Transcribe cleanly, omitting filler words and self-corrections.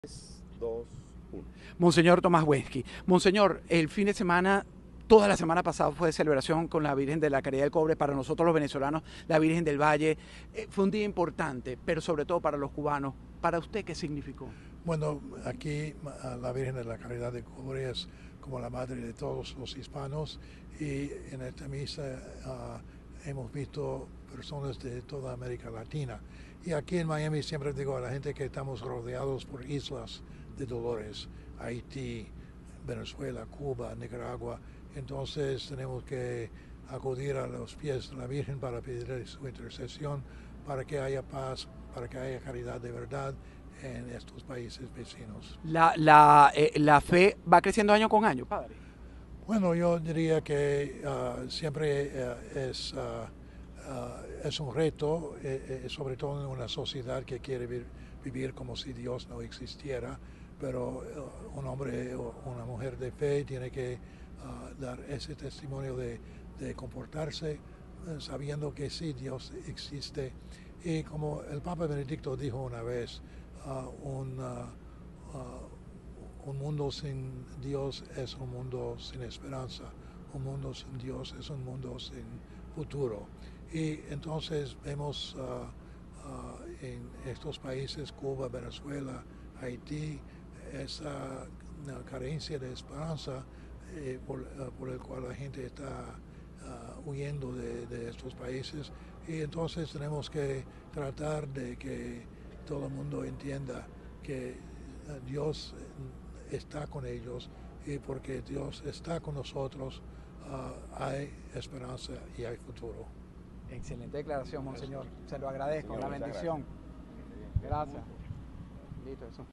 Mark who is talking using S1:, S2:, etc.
S1: 2, 1.
S2: Monseñor Tomás Wensky. Monseñor, el fin de semana, toda la semana pasada fue de celebración con la Virgen de la Caridad del Cobre, para nosotros los venezolanos, la Virgen del Valle. Fue un día importante, pero sobre todo para los cubanos. ¿Para usted qué significó?
S3: Bueno, aquí la Virgen de la Caridad del Cobre es como la madre de todos los hispanos, y en esta misa hemos visto personas de toda América Latina. Y aquí en Miami siempre digo a la gente que estamos rodeados por islas de dolores: Haití, Venezuela, Cuba, Nicaragua. Entonces tenemos que acudir a los pies de la Virgen para pedir su intercesión, para que haya paz, para que haya caridad de verdad en estos países vecinos.
S2: La fe va creciendo año con año, padre.
S3: Bueno, yo diría que siempre es un reto, sobre todo en una sociedad que quiere vivir como si Dios no existiera, pero un hombre o una mujer de fe tiene que dar ese testimonio de comportarse sabiendo que sí, Dios existe. Y como el Papa Benedicto dijo una vez, un mundo sin Dios es un mundo sin esperanza. Un mundo sin Dios es un mundo sin futuro. Y entonces vemos en estos países, Cuba, Venezuela, Haití, esa carencia de esperanza por el cual la gente está huyendo de estos países. Y entonces tenemos que tratar de que todo el mundo entienda que Dios está con ellos, y porque Dios está con nosotros hay esperanza y hay futuro.
S2: Excelente declaración, Monseñor. Se lo agradezco, la bendición. Gracias. Listo, eso.